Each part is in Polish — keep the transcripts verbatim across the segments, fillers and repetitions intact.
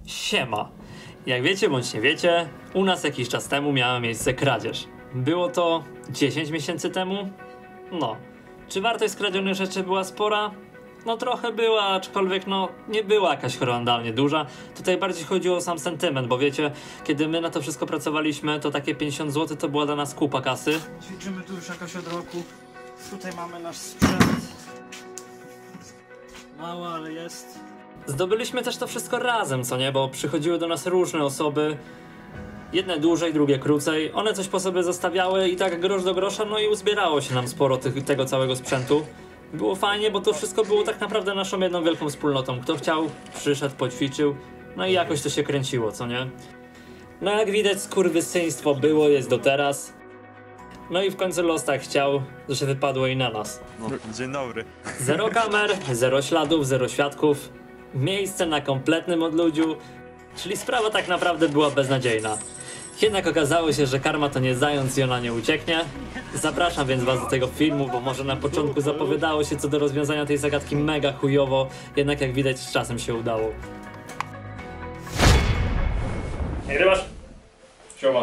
Siema. Jak wiecie bądź nie wiecie, u nas jakiś czas temu miała miejsce kradzież. Było to dziesięć miesięcy temu? No. Czy wartość skradzionych rzeczy była spora? No trochę była, aczkolwiek no nie była jakaś horrendalnie duża. Tutaj bardziej chodziło o sam sentyment, bo wiecie, kiedy my na to wszystko pracowaliśmy, to takie pięćdziesiąt złotych to była dla nas kupa kasy. Ćwiczymy tu już jakoś od roku. Tutaj mamy nasz sprzęt. Mało, ale jest. Zdobyliśmy też to wszystko razem, co nie? Bo przychodziły do nas różne osoby. Jedne dłużej, drugie krócej. One coś po sobie zostawiały i tak grosz do grosza, no i uzbierało się nam sporo tych, tego całego sprzętu. Było fajnie, bo to wszystko było tak naprawdę naszą jedną wielką wspólnotą. Kto chciał, przyszedł, poćwiczył, no i jakoś to się kręciło, co nie? No jak widać, skurwysyństwo było, jest do teraz. No i w końcu los tak chciał, że się wypadło i na nas. No, dzień dobry. Zero kamer, zero śladów, zero świadków. Miejsce na kompletnym odludziu. Czyli sprawa tak naprawdę była beznadziejna. Jednak okazało się, że karma to nie zając i ona nie ucieknie. Zapraszam więc was do tego filmu, bo może na początku zapowiadało się co do rozwiązania tej zagadki mega chujowo, jednak jak widać z czasem się udało. Nagrywasz? Siema.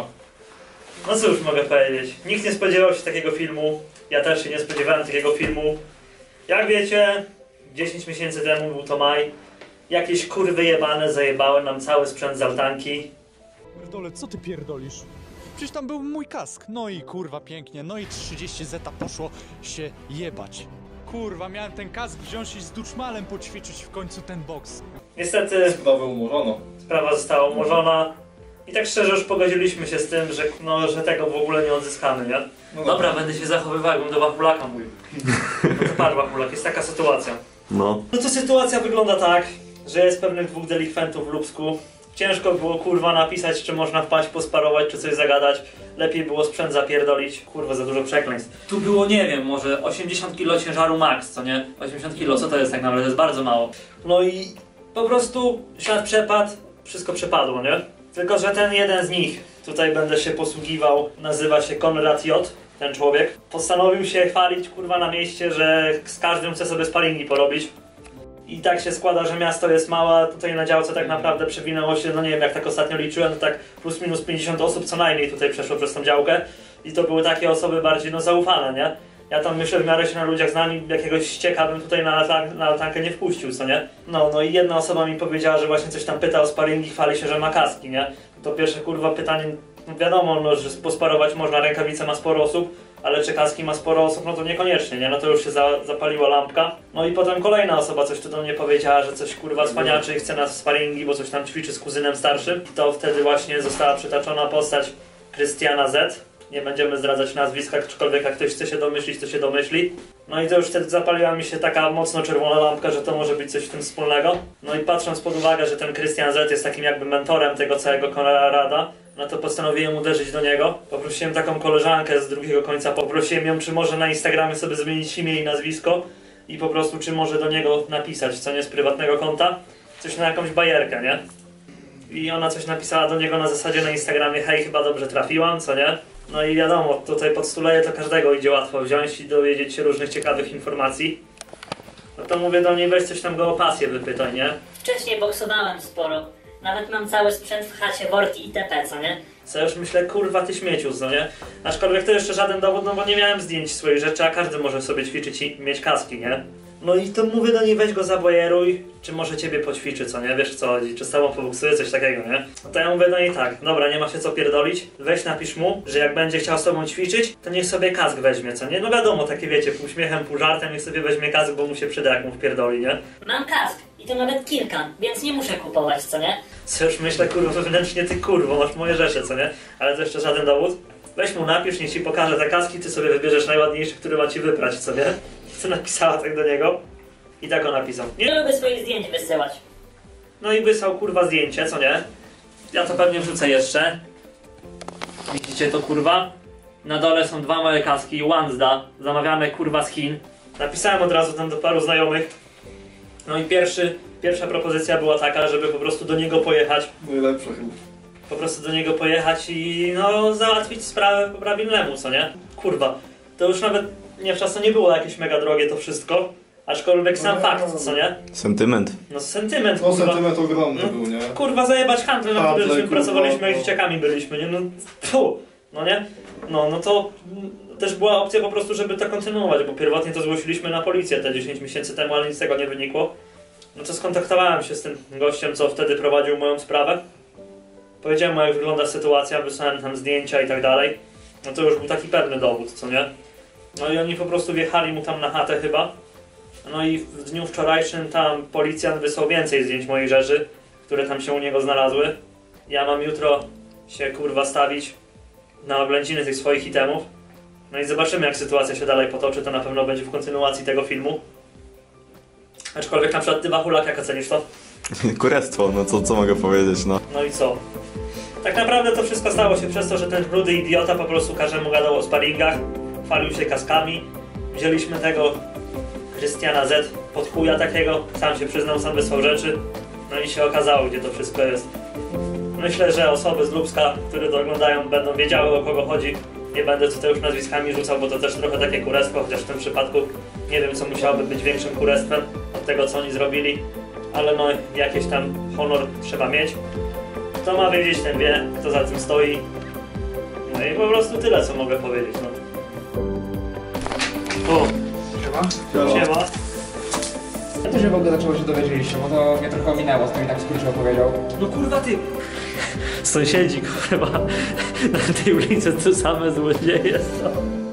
No cóż mogę powiedzieć, nikt nie spodziewał się takiego filmu, ja też się nie spodziewałem takiego filmu. Jak wiecie, dziesięć miesięcy temu był to maj, jakieś kurwy jebane zajebały nam cały sprzęt z altanki. Pierdolę, co ty pierdolisz? Przecież tam był mój kask. No i kurwa pięknie, no i trzydzieści zeta poszło się jebać. Kurwa, miałem ten kask wziąć i z duszmalem poćwiczyć w końcu ten boks. Niestety Sprawę umorzono. sprawa została umorzona i tak szczerze już pogodziliśmy się z tym, że, no, że tego w ogóle nie odzyskamy, nie? No Dobra, będę się zachowywał, jakbym do Wachulaka mówił. No to patrz Wachulak, jest taka sytuacja. No. No to sytuacja wygląda tak, że jest pewnych dwóch delikwentów w Lubsku. Ciężko było kurwa napisać, czy można wpaść, posparować, czy coś zagadać. Lepiej było sprzęt zapierdolić. Kurwa, za dużo przekleństw. Tu było, nie wiem, może osiemdziesiąt kilo ciężaru max, co nie? osiemdziesiąt kilo, co to jest tak naprawdę? To jest bardzo mało. No i po prostu świat przepadł, wszystko przepadło, nie? Tylko że ten jeden z nich, tutaj będę się posługiwał, nazywa się Konrad J., ten człowiek. Postanowił się chwalić kurwa na mieście, że z każdym chce sobie sparingi porobić. I tak się składa, że miasto jest małe, tutaj na działce tak naprawdę przewinęło się, no nie wiem jak tak ostatnio liczyłem, to tak plus minus pięćdziesiąt osób co najmniej tutaj przeszło przez tą działkę. I to były takie osoby bardziej no zaufane, nie? Ja tam myślę w miarę się na ludziach znam i jakiegoś ścieka bym tutaj na, altan na altankę nie wpuścił, co nie? No, no i jedna osoba mi powiedziała, że właśnie coś tam pyta o sparingi, chwali się, że ma kaski, nie? To pierwsze kurwa pytanie, no wiadomo, no, że posparować można, rękawice ma sporo osób, ale czy kaski ma sporo osób, no to niekoniecznie, nie? No to już się za, zapaliła lampka. No i potem kolejna osoba coś tu do mnie powiedziała, że coś kurwa cwaniaczy i chce nas w sparingi, bo coś tam ćwiczy z kuzynem starszym. I to wtedy właśnie została przytaczona postać Krystiana Z. Nie będziemy zdradzać nazwiska, aczkolwiek jak ktoś chce się domyślić, to się domyśli. No i to już wtedy zapaliła mi się taka mocno czerwona lampka, że to może być coś w tym wspólnego. No i patrząc pod uwagę, że ten Krystian Z jest takim jakby mentorem tego całego Konrada, no to postanowiłem uderzyć do niego. Poprosiłem taką koleżankę z drugiego końca, poprosiłem ją, czy może na Instagramie sobie zmienić imię i nazwisko i po prostu czy może do niego napisać, co nie, z prywatnego konta, coś na jakąś bajerkę, nie? I ona coś napisała do niego na zasadzie na Instagramie: hej, chyba dobrze trafiłam, co nie? No i wiadomo, tutaj pod stuleje to każdego idzie łatwo wziąć i dowiedzieć się różnych ciekawych informacji. No to mówię do niej, weź coś tam go o pasję wypytaj, nie? Wcześniej boksowałem sporo. Nawet mam cały sprzęt w chacie, worki itp., co nie? Co już myślę, kurwa ty śmieciu, co nie? Aczkolwiek to jeszcze żaden dowód, no bo nie miałem zdjęć swoich rzeczy, a każdy może sobie ćwiczyć i mieć kaski, nie? No i to mówię do niej, weź go zabojeruj, czy może ciebie poćwiczy, co nie? Wiesz co chodzi, czy z tobą poboksuje, coś takiego, nie? No to ja mówię do niej tak, dobra, nie ma się co pierdolić, weź napisz mu, że jak będzie chciał z tobą ćwiczyć, to niech sobie kask weźmie, co nie? No wiadomo, takie wiecie, pół śmiechem, pół żartem, niech sobie weźmie kask, bo mu się przyda, jak mu wpierdoli, nie? Mam kask i to nawet kilka, więc nie muszę kupować, co nie? Co już myślę, kurwa, wewnętrznie ty kurwo, masz moje rzeczy, co nie? Ale to jeszcze żaden dowód. Weź mu napisz, niech ci pokaże te kaski, ty sobie wybierzesz najładniejszy, który ma ci wyprać, co nie? Co napisała tak do niego? I tak on napisał. Nie lubię swoich zdjęć wysyłać. No i wysłał kurwa zdjęcie, co nie? Ja to pewnie wrzucę jeszcze. Widzicie to kurwa? Na dole są dwa małe kaski, Wanzda, zamawiane kurwa z Chin. Napisałem od razu tam do paru znajomych. No i pierwszy, pierwsza propozycja była taka, żeby po prostu do niego pojechać. Najlepsza chyba. Po prostu do niego pojechać i no załatwić sprawę po prawilnemu, co nie? Kurwa, to już nawet nie w czasu nie było jakieś mega drogie to wszystko. Aczkolwiek sam fakt, co nie? Sentyment. No sentyment, No kurwa. sentyment ogromny No, był, nie? Kurwa zajebać handel, na Handel, którym kurwa, pracowaliśmy, jak no. dzieciakami byliśmy, nie? No, fu, no nie? No, no to mm, też była opcja po prostu, żeby to kontynuować, bo pierwotnie to zgłosiliśmy na policję te dziesięć miesięcy temu, ale nic z tego nie wynikło. No to skontaktowałem się z tym gościem, co wtedy prowadził moją sprawę. Powiedziałem mu, jak wygląda sytuacja, wysłałem tam zdjęcia i tak dalej. No to już był taki pewny dowód, co nie? No i oni po prostu wjechali mu tam na chatę chyba. No i w dniu wczorajszym tam policjant wysłał więcej zdjęć moich rzeczy, które tam się u niego znalazły. Ja mam jutro się kurwa stawić na oględziny tych swoich itemów. No i zobaczymy, jak sytuacja się dalej potoczy, to na pewno będzie w kontynuacji tego filmu. Aczkolwiek na przykład ty, Wachulak, jak ocenisz to? Kurestwo, no co, co mogę powiedzieć, no. No i co? Tak naprawdę to wszystko stało się przez to, że ten rudy idiota po prostu każdemu gadał o sparingach, chwalił się kaskami. Wzięliśmy tego Krystiana Z pod chuja takiego, sam się przyznał, sam wysłał rzeczy. No i się okazało, gdzie to wszystko jest. Myślę, że osoby z Lubska, które to oglądają, będą wiedziały, o kogo chodzi. Nie będę tutaj już nazwiskami rzucał, bo to też trochę takie kurestwo, chociaż w tym przypadku nie wiem, co musiałoby być większym kurestwem od tego, co oni zrobili. Ale no, jakiś tam honor trzeba mieć. Kto ma wiedzieć, ten wie, kto za tym stoi. No i po prostu tyle, co mogę powiedzieć, no. O, Siema. siema. Ja też w ogóle dlaczego się dowiedzieliście, bo to mnie trochę ominęło, z tym i tak skróciło powiedział. No kurwa ty! Sąsiedzi, kurwa, na tej ulicy to same złodzieje są.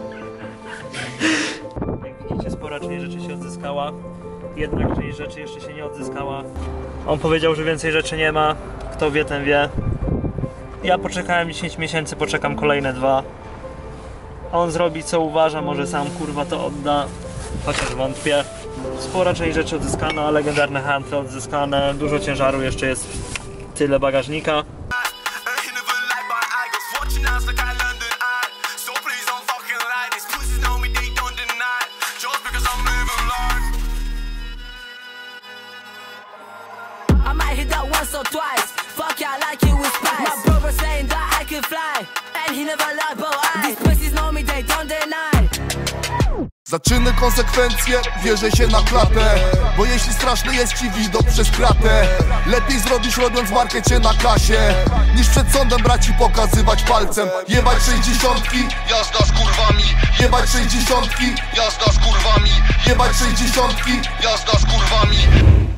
Jak widzicie, spora część rzeczy się odzyskała. Jednak część rzeczy jeszcze się nie odzyskała. On powiedział, że więcej rzeczy nie ma. Kto wie, ten wie. Ja poczekałem dziesięć miesięcy, poczekam kolejne dwa. On zrobi co uważa, może sam kurwa to odda. Chociaż wątpię. Spora część rzeczy odzyskana, legendarne handle odzyskane. Dużo ciężaru jeszcze jest, tyle bagażnika. Once or twice, fuck yeah, I like it with spice. My brother saying that I can fly, and he never lied, but I. These pussies know me, they don't deny. Zaczyny, konsekwencje, wierzę się na klatę. Bo jeśli straszny jest ci widok przez kratę, lepiej zrobić robiąc markecie na kasie, niż przed sądem braci pokazywać palcem. Jebać sześćdziesiątki, jazda z kurwami. Jebać sześćdziesiątki, jazda z kurwami. Jebać sześćdziesiątki, jazda z kurwami.